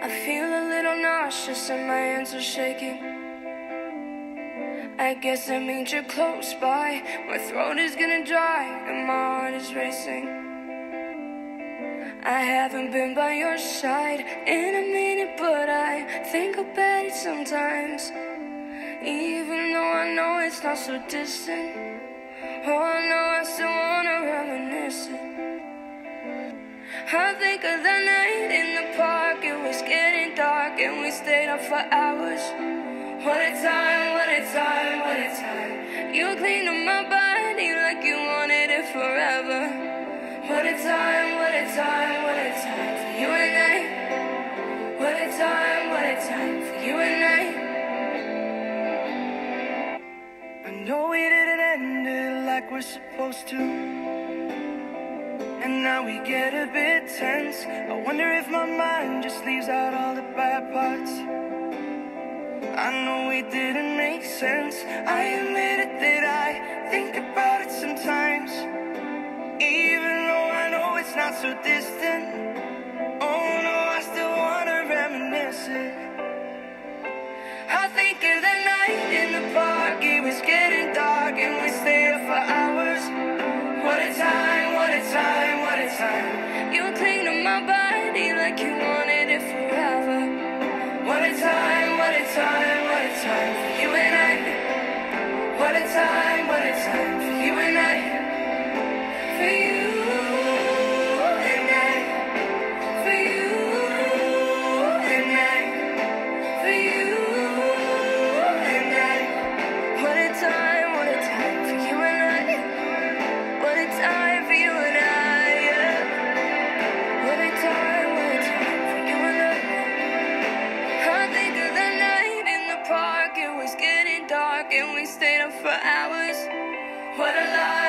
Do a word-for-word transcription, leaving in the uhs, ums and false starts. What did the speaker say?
I feel a little nauseous and my hands are shaking. I guess that means you're close by. My throat is gonna dry and my heart is racing. I haven't been by your side in a minute, but I think about it sometimes. Even though I know it's not so distant, oh, I know I still wanna reminisce it. I think of the night in the park, it was getting dark and we stayed up for hours. What a time, what a time, what a time. You cleaned up my body like you wanted it forever. What a time, what a time, what a time for you and I. What a time, what a time for you and I. I know we didn't end it like we're supposed to, and now we get a bit tense. I wonder if my mind just leaves out all the bad parts. I know we didn't make sense. I admit it that I think about it sometimes. Even though I know it's not so distant, oh no, I still wanna reminisce it. I think of the night in the park, it was getting dark and we stayed up for hours. What a time, what a time, what a time. You cling to my body like you wanted it forever. What a time, what a time, what a time for you and I. What a time, what a time for you and I. For you and I. For you and I. For you and I. What a time, what a time for you and I. What a time for you and I, yeah. What a time, what a time for you and I. I think of the night in the park, it was getting dark and we stayed up for hours. What a lie.